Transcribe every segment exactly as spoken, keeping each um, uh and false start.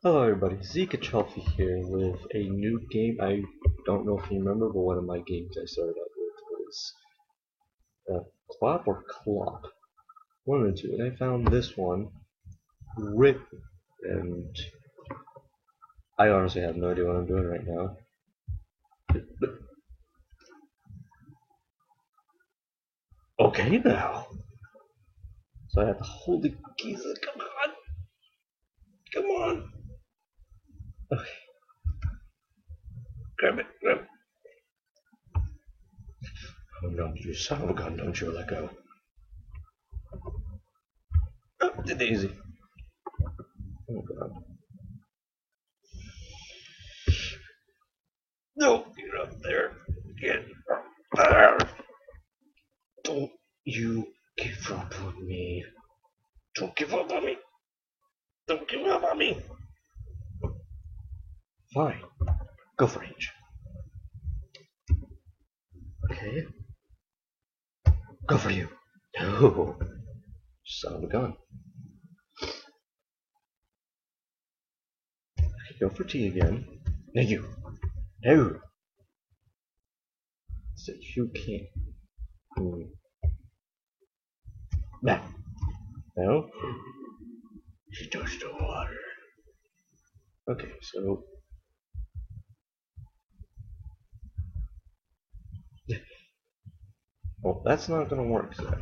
Hello everybody, Zika Chelfie here with a new game. I don't know if you remember, but one of my games I started out with was uh, CLOP or CLOP. One of the two, and I found this one written, and I honestly have no idea what I'm doing right now. Okay now. So I have to hold the keys. Come on! Come on! Okay. Grab it, grab it. Oh no, you son of a gun, don't you let go. Oh, the daisy. Oh god. No, get up there. Get up there. Don't you give up on me. Don't give up on me. Don't give up on me. Fine. Go for it. Okay. Go for you. No. Son of a gun. Okay, go for T again. No, you. No. So you can't. Hmm. Nah. No. She touched the water. Okay, so. Well, that's not gonna work, Zach.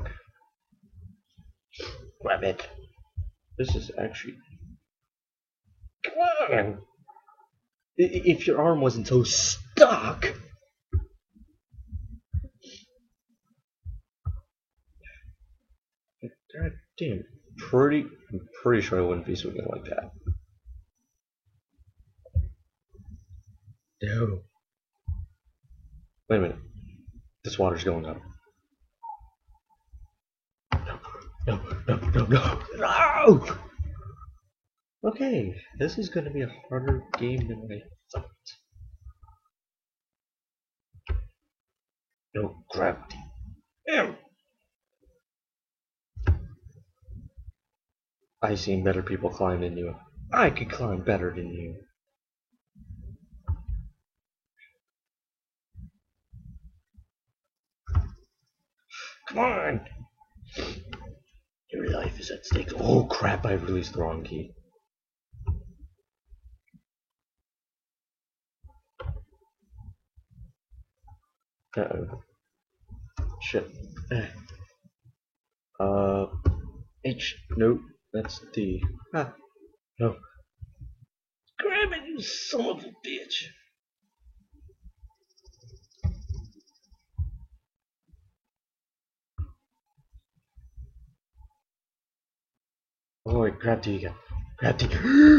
Grab it. This is actually. Come on! If your arm wasn't so stuck. God damn. Pretty. I'm pretty sure I wouldn't be swinging like that. No. Wait a minute. This water's going up. No, no, no, no, no! Okay, this is going to be a harder game than I thought. No gravity. Damn! I've seen better people climb than you. I could climb better than you. Come on! Your life is at stake. Oh crap, I released the wrong key. Uh oh. Shit. Uh. H. Nope. That's D. Ah. No. Grab it, you son of a bitch! Oh wait, grab D again. Grab D.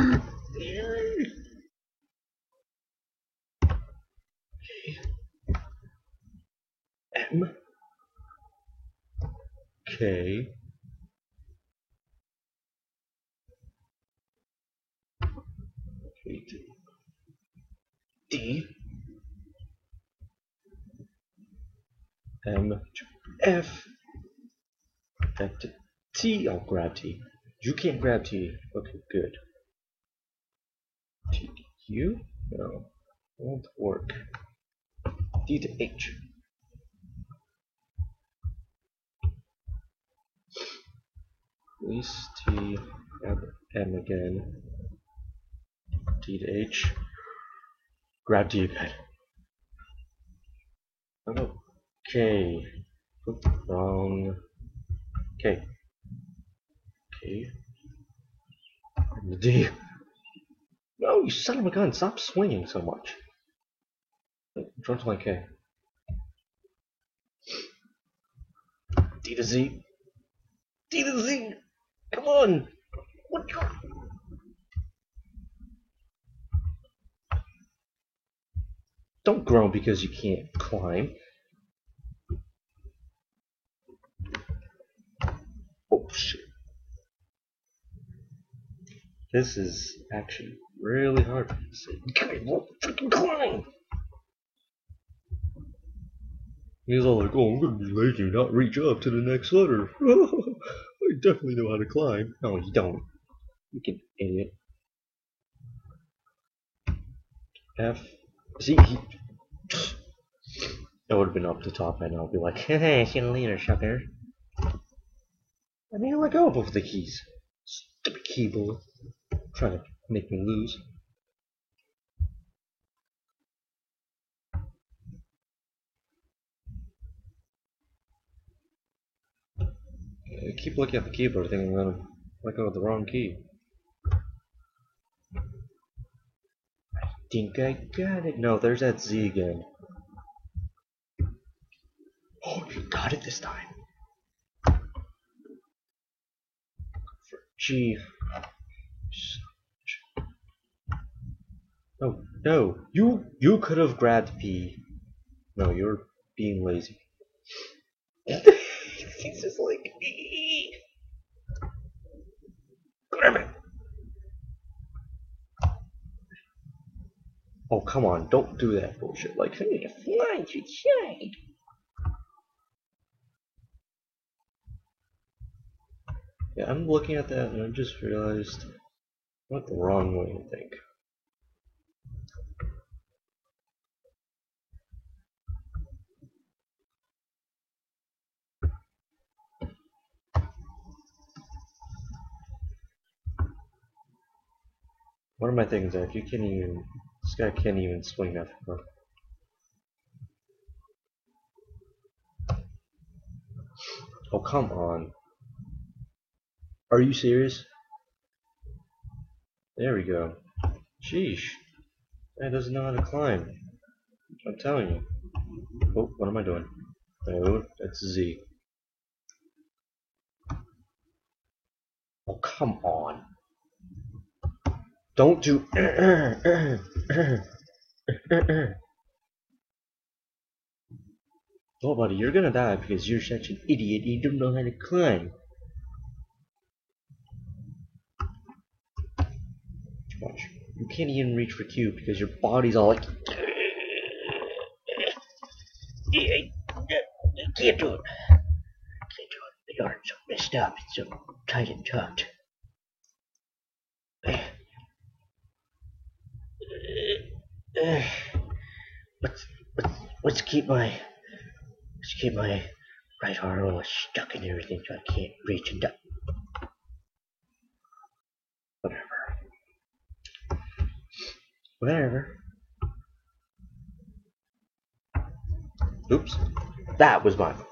M. K. D. M. F. T. I'll grab T. You can't grab T. Okay, good. T to U? No. Won't work. D to H. Release T. Grab M again. T to H. Grab T again. Okay. Wrong. K. K. D. No, you son of a gun, stop swinging so much. Towards my K. D to Z. D to Z! Come on! What the... Don't groan because you can't climb. Oh shit. This is actually really hard for me to say. God, what freaking climb! He's all like, oh, I'm gonna be lazy and not reach up to the next letter. I definitely know how to climb. No, you don't. You can idiot. F. See, he, it would have been up the top, and I'll be like, hey, see you later, sucker. I mean, let go of both the keys. Stupid keyboard. Trying to make me lose. I keep looking at the keyboard, thinking I'm gonna let go of the wrong key. I think I got it. No, there's that Z again. Oh, you got it this time. For G. Oh no, you you could have grabbed P. No, you're being lazy. He's just like, grab it. Oh come on, don't do that bullshit. Like, hey, fly to side. Yeah, I'm looking at that and I just realized I went the wrong way, I think. What are my things, Zach? You can't even. This guy can't even swing that far. Oh, come on. Are you serious? There we go. Sheesh. That doesn't know how to climb. I'm telling you. Oh, what am I doing? No, that's Z. Oh, come on. Don't do. Oh, buddy, you're gonna die because you're such an idiot. You don't know how to climb. Watch. You can't even reach for Q because your body's all like. I can't do it. I can't do it. The arm's so messed up. It's so tight and tucked. Let's, let's, let's keep my let's keep my right arm all stuck in everything so I can't reach and duck. Whatever. Whatever. Oops. That was mine.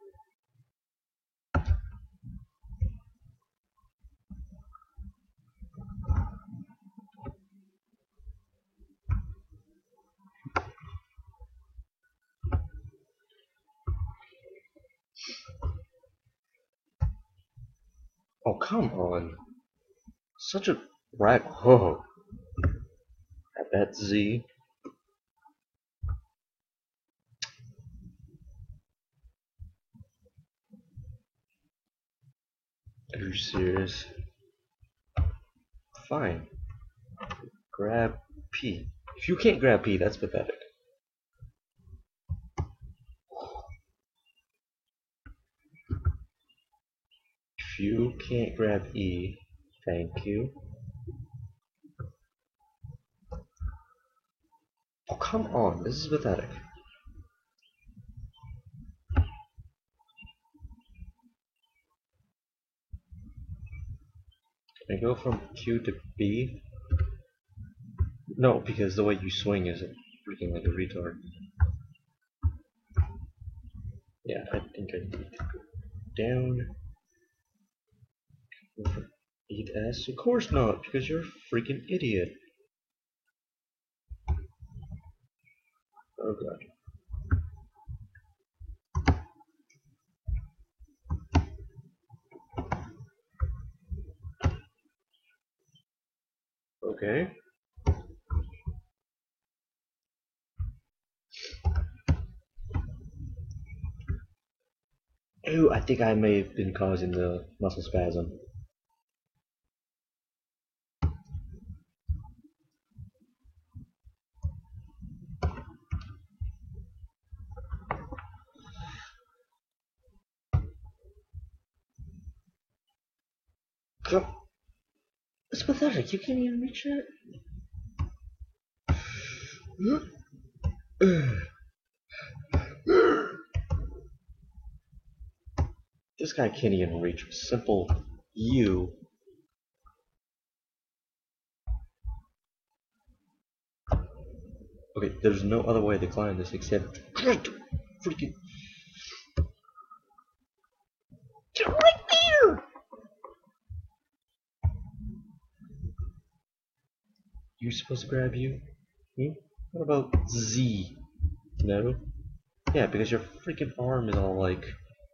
Oh, come on. Such a rat. Oh. I bet Z. Are you serious? Fine. Grab P. If you can't grab P, that's pathetic. If you can't grab E, thank you. Oh, come on. This is pathetic. Can I go from Q to B? No, because the way you swing is freaking like a retard. Yeah, I think I need to go down. Over eight S? Of course not, because you're a freaking idiot. Oh god. Okay. Ooh, I think I may have been causing the muscle spasm. Come. It's pathetic. You can't even reach it. This guy can't even reach a simple U. Okay, there's no other way to climb this except freaking get right there. You're supposed to grab you? Hmm? What about Z? No? Yeah, because your freaking arm is all like.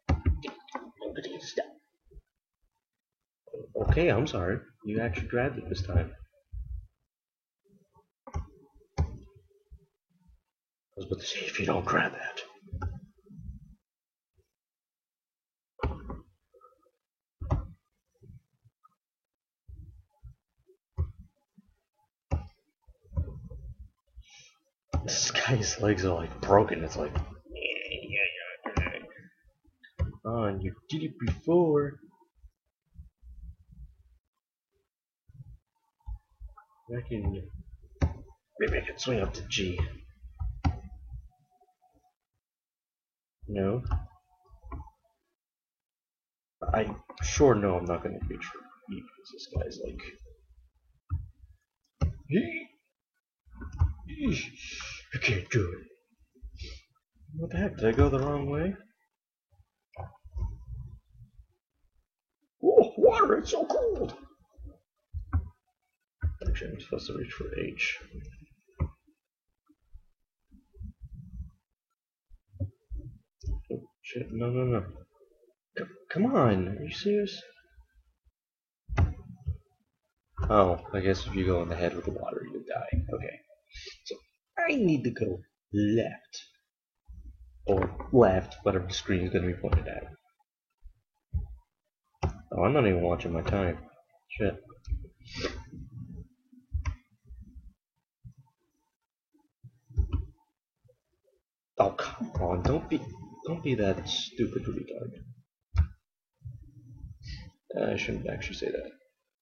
Okay, I'm sorry. You actually grabbed it this time. I was about to say, if you don't grab that. This guy's legs are like broken. It's like. Oh, and you did it before. I can. Maybe I can swing up to G. No. I sure know I'm not gonna reach for E because this guy's like. I can't do it. What the heck? Did I go the wrong way? Oh, water! It's so cold! Actually, I'm supposed to reach for H. Oh, shit. No, no, no. C come on! Are you serious? Oh, I guess if you go in the head with the water, you die. Okay. So, I need to go left. Or left, whatever the screen is going to be pointed at. Oh, I'm not even watching my time. Shit. Oh, come on, don't be don't be that stupid retard. I shouldn't actually say that.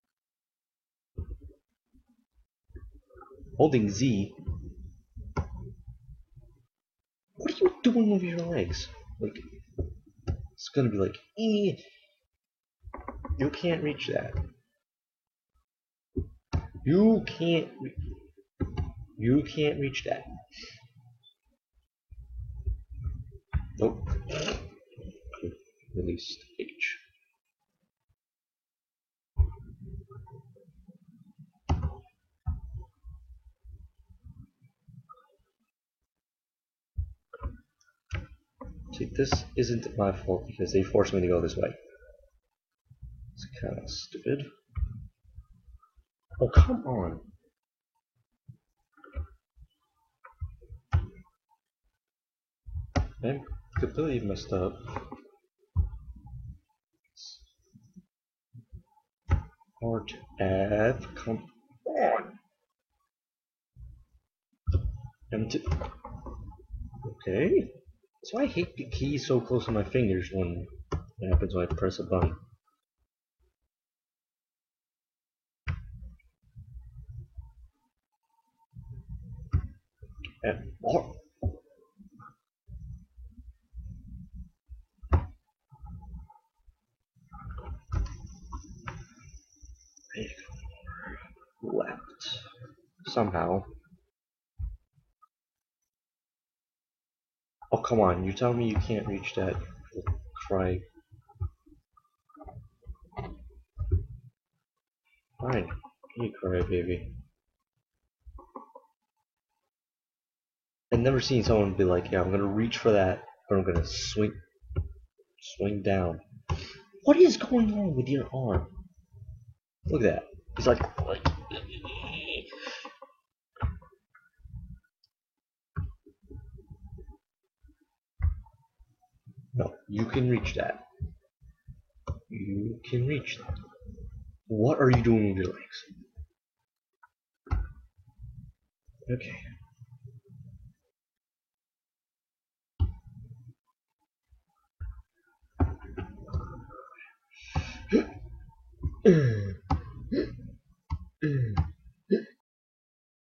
Holding Z. What are you doing with your legs? Like, it's gonna be like, eh. You can't reach that. You can't. You can't reach that. Nope. Release H. See, this isn't my fault because they forced me to go this way. It's kind of stupid. Oh, come on. I'm completely messed up. Alt F, come on. M two. Okay. That's why I hate the keys so close to my fingers when it happens when I press a button. F. Oh. Left. Somehow. Oh, come on. You tell me you can't reach that. Try. Fine. You cry, baby. I've never seen someone be like, yeah, I'm gonna reach for that, or I'm gonna swing, swing down. What is going on with your arm? Look at that. He's like, like no, you can reach that. You can reach that. What are you doing with your legs? Okay.